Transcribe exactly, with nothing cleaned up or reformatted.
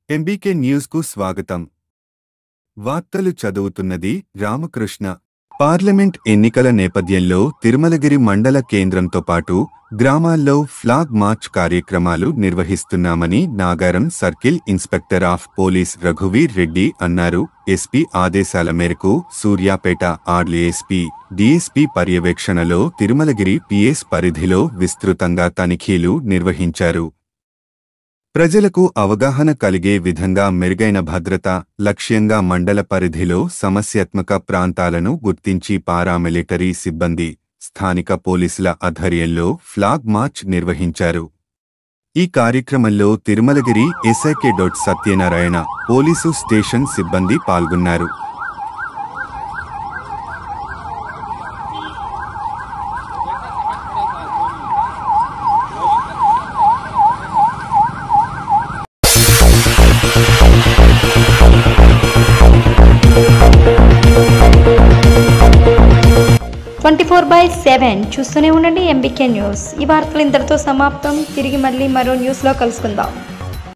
MBK న్యూస్కు స్వాగతం. వార్తలు చదువుతున్నది రామకృష్ణ. పార్లమెంట్ ఎన్నికల నేపథ్యంలో తిరుమలగిరి మండల కేంద్రంతో పాటు గ్రామాల్లో ఫ్లాగ్ మార్చ్ కార్యక్రమాలు నిర్వహిస్తున్నామని Nagaram circle inspector of police రఘువీర్ రెడ్డి అన్నారు. ఎస్పీ ఆదేశాల మేరకు సూర్యాపేట ఆర్లీ ఎస్పీ, డీఎస్పీ పర్యవేక్షణలో తిరుమలగిరి పీఎస్ పరిధిలో విస్తృతంగా తనిఖీలు నిర్వహించారు. ప్రజలకు అవగాహన కలిగే విధంగా మెరుగైన భద్రత లక్ష్యంగా మండల పరిధిలో సమస్యాత్మక ప్రాంతాలను గుర్తించి పారామిలిటరీ సిబ్బంది, స్థానిక పోలీసుల ఆధ్వర్యంలో ఫ్లాగ్ మార్చ్ నిర్వహించారు. ఈ కార్యక్రమంలో Tirumalagiri SI K Satyanarayana, police station సిబ్బంది పాల్గొన్నారు. ట్వంటీ ఫోర్ బై సెవెన్ చూస్తూనే ఉండండి ఎంబీకే న్యూస్. ఈ వార్తలు ఇంతటితో సమాప్తం. తిరిగి మళ్ళీ మరో న్యూస్లో కలుసుకుందాం.